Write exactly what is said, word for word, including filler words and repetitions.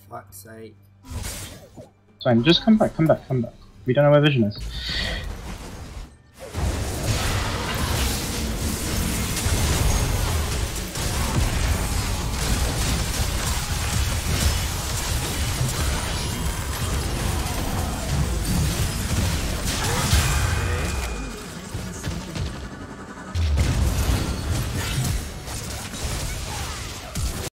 fuck's sake. Fine, just come back, come back, come back. We don't know where Vision is.